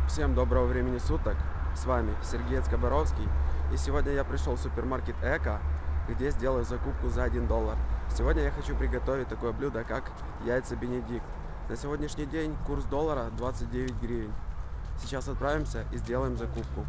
Всем доброго времени суток, с вами Сергей Скоборовский, и сегодня я пришел в супермаркет Эко, где сделаю закупку за $1. Сегодня я хочу приготовить такое блюдо, как яйца Бенедикт. На сегодняшний день курс доллара 29 гривен. Сейчас отправимся и сделаем закупку.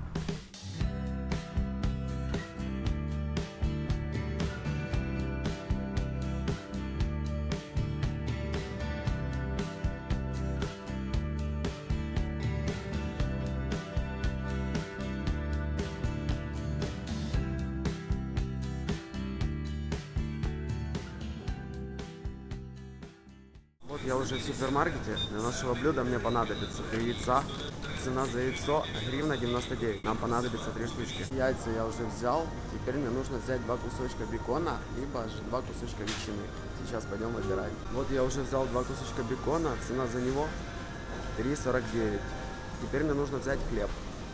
Вот я уже в супермаркете. Для нашего блюда мне понадобится 3 яйца. Цена за яйцо гривна 99. Нам понадобится 3 штучки. Яйца я уже взял. Теперь мне нужно взять 2 кусочка бекона, либо же 2 кусочка ветчины. Сейчас пойдем выбирать. Вот я уже взял 2 кусочка бекона. Цена за него 3,49. Теперь мне нужно взять хлеб.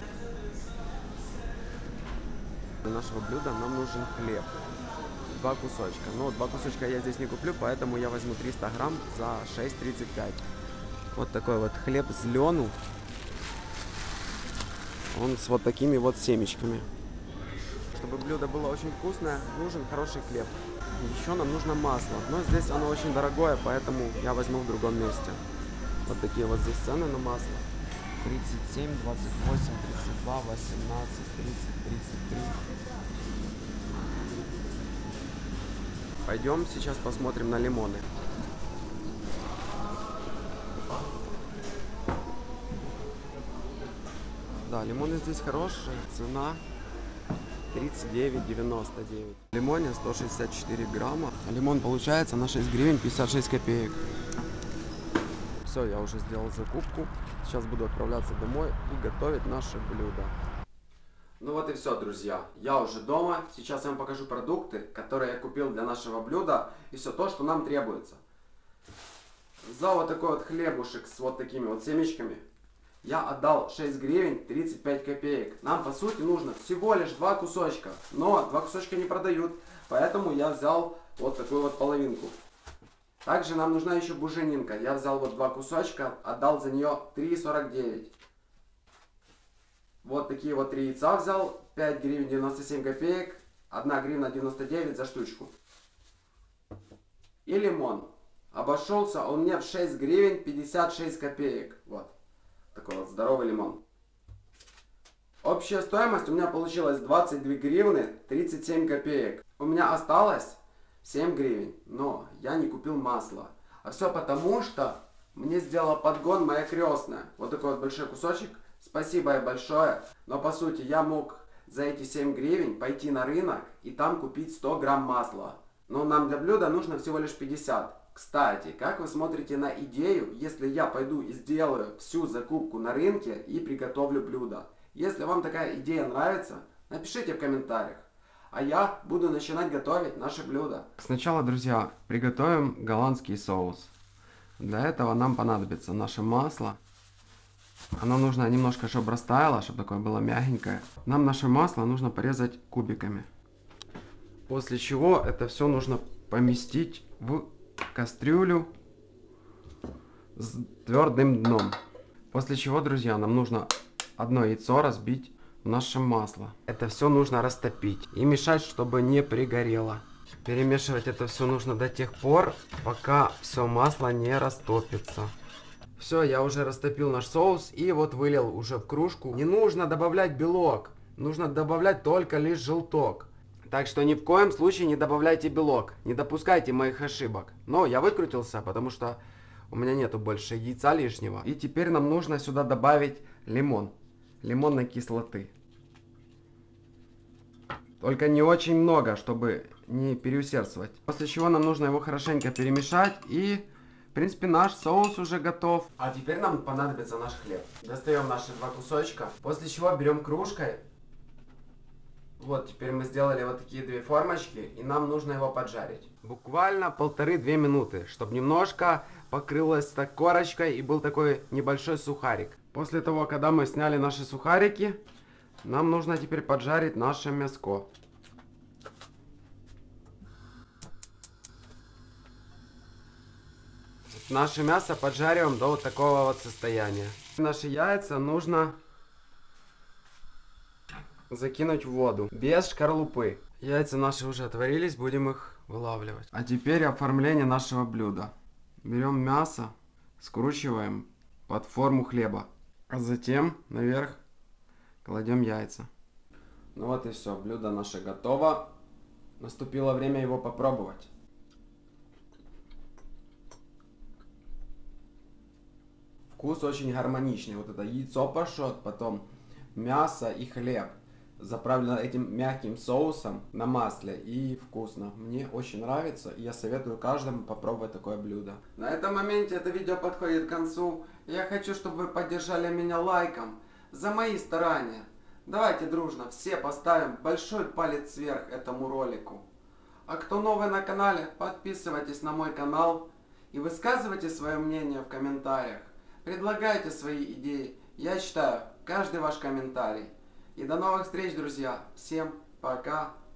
Для нашего блюда нам нужен хлеб. 2 кусочка. Но 2 кусочка я здесь не куплю, поэтому я возьму 300 грамм за 6,35. Вот такой вот хлеб с лену. Он с вот такими вот семечками. Чтобы блюдо было очень вкусное, нужен хороший хлеб. Еще нам нужно масло. Но здесь оно очень дорогое, поэтому я возьму в другом месте. Вот такие вот здесь цены на масло. 37, 28, 32, 18, 30, 33. Пойдем сейчас посмотрим на лимоны. Да, лимоны здесь хорошие. Цена 39,99. В лимоне 164 грамма. Лимон получается на 6 гривен 56 копеек. Все, я уже сделал закупку. Сейчас буду отправляться домой и готовить наше блюдо. Ну вот и все, друзья. Я уже дома. Сейчас я вам покажу продукты, которые я купил для нашего блюда. И все то, что нам требуется. За вот такой вот хлебушек с вот такими вот семечками я отдал 6 гривен 35 копеек. Нам по сути нужно всего лишь 2 кусочка. Но 2 кусочка не продают. Поэтому я взял вот такую вот половинку. Также нам нужна еще буженинка. Я взял вот 2 кусочка, отдал за нее 3,49. Вот такие вот 3 яйца взял, 5 гривен 97 копеек, 1 гривна 99 за штучку. И лимон. Обошелся он мне в 6 гривен 56 копеек. Вот. Такой вот здоровый лимон. Общая стоимость у меня получилась 22 гривны 37 копеек. У меня осталось 7 гривен, но я не купил масло. А все потому, что мне сделала подгон моя крестная. Вот такой вот большой кусочек. Спасибо ей большое, но по сути я мог за эти 7 гривен пойти на рынок и там купить 100 грамм масла. Но нам для блюда нужно всего лишь 50. Кстати, как вы смотрите на идею, если я пойду и сделаю всю закупку на рынке и приготовлю блюдо? Если вам такая идея нравится, напишите в комментариях. А я буду начинать готовить наше блюдо. Сначала, друзья, приготовим голландский соус. Для этого нам понадобится наше масло. Оно нужно немножко, чтобы растаяло, чтобы такое было мягенькое. Нам наше масло нужно порезать кубиками. После чего это все нужно поместить в кастрюлю с твердым дном. После чего, друзья, нам нужно одно яйцо разбить в наше масло. Это все нужно растопить и мешать, чтобы не пригорело. Перемешивать это все нужно до тех пор, пока все масло не растопится. Все, я уже растопил наш соус и вот вылил уже в кружку. Не нужно добавлять белок, нужно добавлять только лишь желток. Так что ни в коем случае не добавляйте белок, не допускайте моих ошибок. Но я выкрутился, потому что у меня нету больше яйца лишнего. И теперь нам нужно сюда добавить лимон, лимонной кислоты. Только не очень много, чтобы не переусердствовать. После чего нам нужно его хорошенько перемешать и... В принципе, наш соус уже готов. А теперь нам понадобится наш хлеб. Достаем наши 2 кусочка. После чего берем кружкой. Вот, теперь мы сделали вот такие 2 формочки. И нам нужно его поджарить. Буквально 1,5-2 минуты. Чтобы немножко покрылось так корочкой и был такой небольшой сухарик. После того, когда мы сняли наши сухарики, нам нужно теперь поджарить наше мяско. Наше мясо поджариваем до вот такого вот состояния. Наши яйца нужно закинуть в воду, без шкарлупы. Яйца наши уже отварились, будем их вылавливать. А теперь оформление нашего блюда. Берем мясо, скручиваем под форму хлеба, а затем наверх кладем яйца. Ну вот и все, блюдо наше готово. Наступило время его попробовать. Вкус очень гармоничный. Вот это яйцо пашот, потом мясо и хлеб. Заправлено этим мягким соусом на масле и вкусно. Мне очень нравится, и я советую каждому попробовать такое блюдо. На этом моменте это видео подходит к концу. Я хочу, чтобы вы поддержали меня лайком за мои старания. Давайте дружно все поставим большой палец вверх этому ролику. А кто новый на канале, подписывайтесь на мой канал и высказывайте свое мнение в комментариях. Предлагайте свои идеи. Я читаю каждый ваш комментарий. И до новых встреч, друзья. Всем пока.